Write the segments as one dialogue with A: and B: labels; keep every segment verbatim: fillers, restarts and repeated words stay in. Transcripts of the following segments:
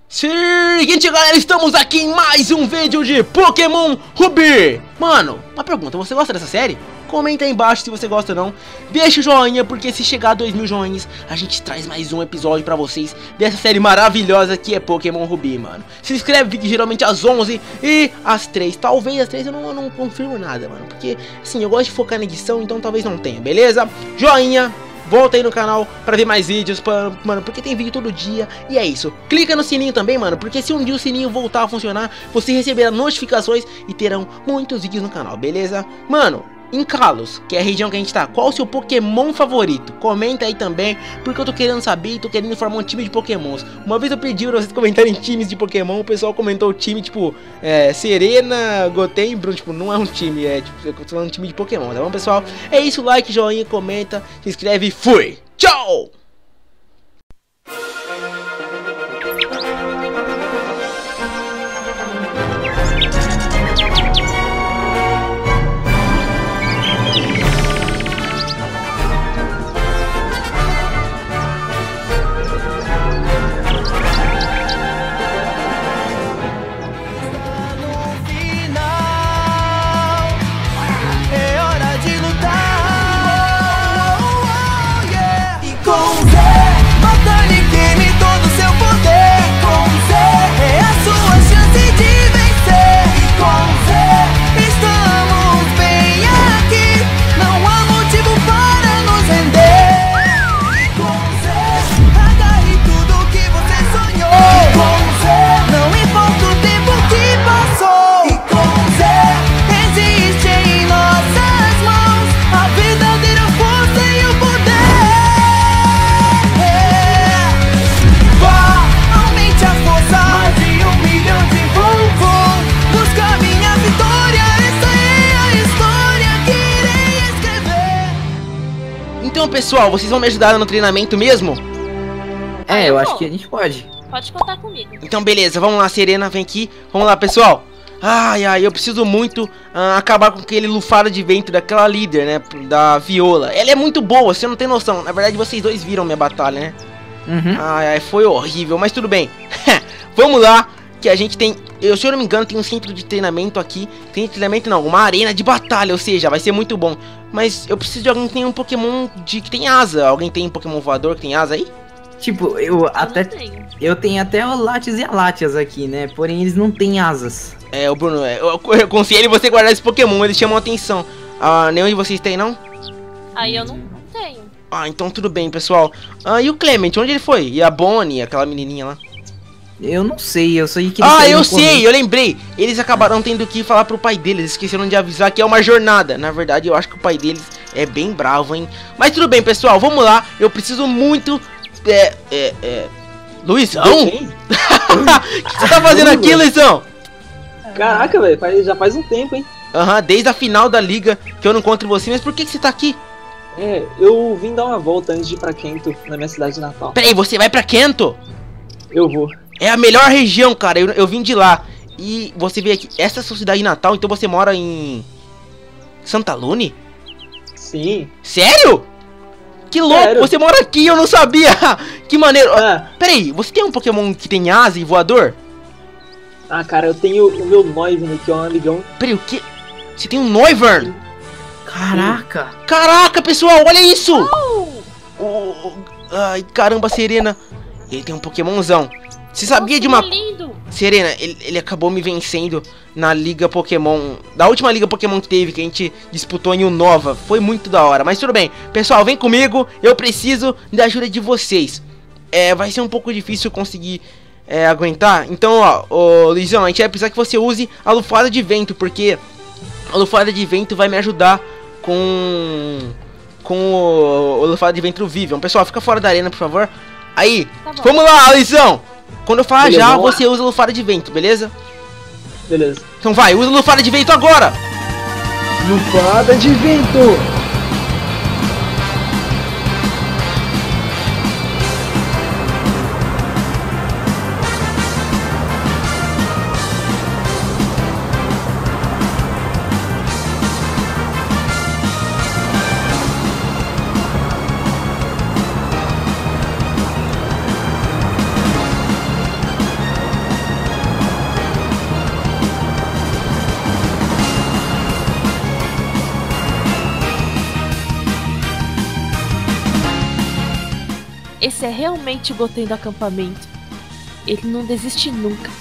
A: Seguinte, galera, estamos aqui em mais um vídeo de Pokémon Ruby. Mano, uma pergunta, você gosta dessa série? Comenta aí embaixo se você gosta ou não. Deixa o joinha, porque se chegar a dois mil joinhas, a gente traz mais um episódio pra vocês dessa série maravilhosa que é Pokémon Ruby, mano. Se inscreve, que geralmente às onze e às três. Talvez às três eu não, eu não confirmo nada, mano. Porque, assim, eu gosto de focar na edição, então talvez não tenha, beleza? Joinha. Volta aí no canal pra ver mais vídeos, pra, mano, porque tem vídeo todo dia. E é isso. Clica no sininho também, mano, porque se um dia o sininho voltar a funcionar, você receberá notificações e terão muitos vídeos no canal, beleza? Mano, em Kalos, que é a região que a gente tá, qual o seu Pokémon favorito? Comenta aí também, porque eu tô querendo saber e tô querendo formar um time de Pokémons. Uma vez eu pedi pra vocês comentarem times de Pokémon, o pessoal comentou o time, tipo, é, Serena, Goten e Bruno, tipo, não é um time, é, tipo, eu tô falando um time de Pokémon, tá bom, pessoal? É isso, like, joinha, comenta, se inscreve e fui! Tchau! Então, pessoal, vocês vão me ajudar no treinamento mesmo?
B: É, eu acho que a gente pode.
C: Pode contar comigo.
A: Então, beleza, vamos lá, Serena, vem aqui. Vamos lá, pessoal. Ai, ai, eu preciso muito uh, acabar com aquele lufado de vento daquela líder, né, da Viola. Ela é muito boa, você não tem noção. Na verdade, vocês dois viram minha batalha, né?
B: Uhum.
A: Ai, ai, foi horrível, mas tudo bem. Vamos lá, que a gente tem... Eu, se eu não me engano, tem um centro de treinamento aqui. Tem treinamento não, uma arena de batalha, ou seja, vai ser muito bom. Mas eu preciso de alguém que tenha um Pokémon de, que tem asa. Alguém tem um Pokémon voador que tem asa aí?
B: Tipo, eu, eu até
C: tenho.
B: eu tenho até o Latias e a Latias aqui, né? Porém, eles não têm asas.
A: É, o Bruno, eu, eu confiei em você guardar esse Pokémon, eles chamam a atenção. Ah, nenhum de vocês tem, não?
C: Aí eu não, não tenho.
A: Ah, então tudo bem, pessoal. Ah, e o Clement, onde ele foi? E a Bonnie, aquela menininha lá?
B: Eu não sei, eu sei que eles
A: Ah,
B: saíram
A: eu sei,
B: correndo.
A: eu lembrei. Eles acabaram tendo que falar pro pai deles, esqueceram de avisar que é uma jornada. Na verdade, eu acho que o pai deles é bem bravo, hein? Mas tudo bem, pessoal, vamos lá. Eu preciso muito... É, é, é... Luizão? O que você tá fazendo aqui, Luizão?
D: Caraca, velho, já faz um tempo, hein?
A: Aham, uhum, desde a final da liga que eu não encontro você. Mas por que, que você tá aqui?
D: É, eu vim dar uma volta antes de ir pra Kento, na minha cidade de Natal.
A: Peraí, você vai pra Kento?
D: Eu vou.
A: É a melhor região, cara, eu, eu vim de lá. E você veio aqui, essa é a sua cidade natal, então você mora em... Santa Lune?
D: Sim.
A: Sério? Que louco,
D: Sério?
A: você mora aqui, eu não sabia. Que maneiro.
D: Ah.
A: Peraí, você tem um Pokémon que tem asa e voador?
D: Ah, cara, eu tenho o meu Noivern, que é um amigão.
A: Peraí, o que? Você tem um Noivern?
B: Caraca!
A: Caraca, pessoal, olha isso! Oh, oh, ai, caramba, Serena. Ele tem um Pokémonzão. Você sabia
C: Nossa,
A: de uma...
C: lindo.
A: Serena, ele, ele acabou me vencendo na Liga Pokémon. Da última Liga Pokémon que teve, que a gente disputou em Unova. Foi muito da hora, mas tudo bem. Pessoal, vem comigo, eu preciso da ajuda de vocês. É, vai ser um pouco difícil conseguir é, aguentar. Então, ó, ô, Luizão, a gente vai precisar que você use a lufada de vento, porque a lufada de vento vai me ajudar com... Com o, o lufada de vento Vivian. Pessoal, fica fora da arena, por favor. Aí,
C: Tá bom.
A: vamos lá, Luizão. Quando eu falar
D: Beleza,
A: já,
D: vamos lá.
A: você usa lufada de vento, beleza?
D: Beleza.
A: Então vai, usa lufada de vento agora!
D: Lufada de vento!
C: Esse é realmente o Goten do acampamento. Ele não desiste nunca.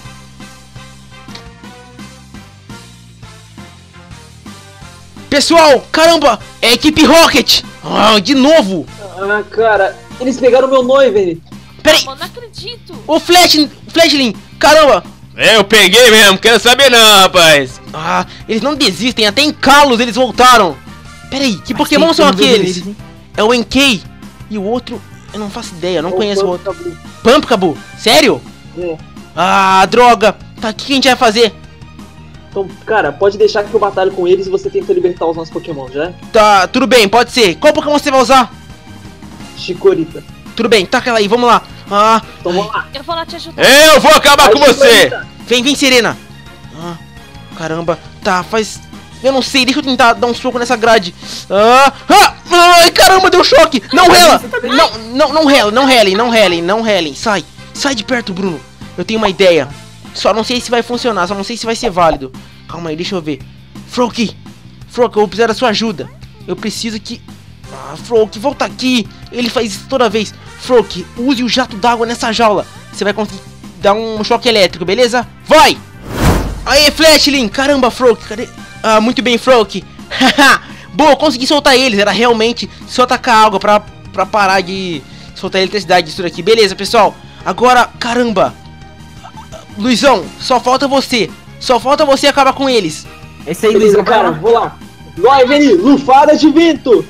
A: Pessoal, caramba, é a equipe Rocket. Ah, de novo.
D: Ah, cara, eles pegaram meu noivo, velho.
A: Peraí,
C: Ah, não acredito.
A: o Flash, Flashling, caramba. É, eu peguei mesmo, quero saber não, rapaz. Ah, eles não desistem, até em Kalos eles voltaram. Peraí, que
B: Mas
A: Pokémon
B: tem
A: são
B: como ver
A: aqueles?
B: eles, hein?
A: É o Enkei. E o outro, eu não faço ideia, eu não
D: Ô,
A: conheço o
D: Pampa,
A: outro.
D: acabou.
A: Pumpkabu, sério?
D: É.
A: Ah, droga. Tá, o que a gente vai fazer?
D: Então, cara, pode deixar que eu batalho com eles e você tenta libertar os nossos Pokémon, já?
A: Tá, tudo bem, pode ser. Qual Pokémon você vai usar?
D: Chikorita.
A: Tudo bem, taca ela aí, vamos lá. Ah,
D: Então vamos lá.
C: Eu vou lá te ajudar.
A: eu vou acabar
D: Vai, Chikorita.
A: Vem, vem, Serena. Ah, caramba, tá, faz... Eu não sei, deixa eu tentar dar um soco nessa grade. Ah, ah, ai, caramba, deu choque. Não rela. Não, não, não rela, não relem, não relem, não relem. Sai, sai de perto, Bruno. Eu tenho uma ideia. Só não sei se vai funcionar, só não sei se vai ser válido. Calma aí, deixa eu ver. Froakie, Froakie, eu vou precisar da sua ajuda. Eu preciso que... Ah, Froakie, volta aqui. Ele faz isso toda vez. Froakie, use o jato d'água nessa jaula. Você vai conseguir dar um choque elétrico, beleza? Vai! Aê, Flashling! Caramba, Froakie, cadê... Ah, muito bem, Froakie. Boa, consegui soltar eles. Era realmente só tacar água pra, pra parar de soltar eletricidade disso daqui. Beleza, pessoal. Agora, caramba. Luizão, só falta você. Só falta você acabar com eles.
B: Esse aí,
D: Beleza,
B: Luizão,
D: cara,
B: cara.
D: vou lá. Vai, Veni, lufada de vento.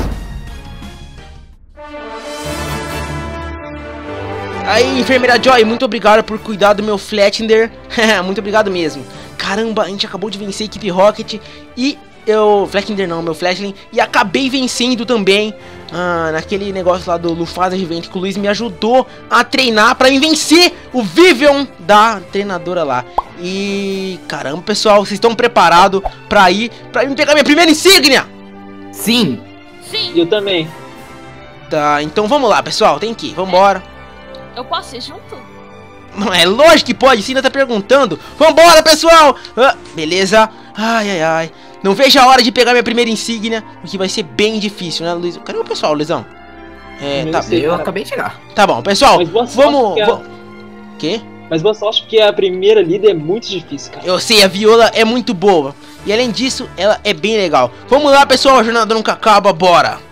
A: Aí, enfermeira Joy, muito obrigado por cuidar do meu Flatender. Muito obrigado mesmo. Caramba, a gente acabou de vencer a equipe Rocket e eu... Flatender não, meu Flashling. E acabei vencendo também ah, naquele negócio lá do Lufada de Vento que o Luiz me ajudou a treinar pra mim vencer o Vivian da treinadora lá. E... caramba, pessoal, vocês estão preparados pra ir pra me pegar minha primeira insígnia?
B: Sim.
C: Sim,
D: Eu também.
A: Tá, então vamos lá, pessoal, tem que ir, vambora.
C: eu posso ir junto?
A: É lógico que pode, sim, ainda tá perguntando. Vambora, pessoal! Ah, beleza. Ai, ai, ai. Não vejo a hora de pegar minha primeira insígnia, o que vai ser bem difícil, né, Luiz? Cadê o pessoal, Luizão? É,
D: Eu
A: tá,
D: sei,
B: Eu
D: cara.
B: acabei de chegar.
A: tá bom, pessoal.
D: Mas boa sorte,
A: Vamos...
D: cara.
A: va- Quê?
D: Mas boa sorte porque a primeira líder é muito difícil, cara.
A: Eu sei, a Viola é muito boa. E além disso, ela é bem legal. Vamos lá, pessoal, a jornada nunca acaba, bora!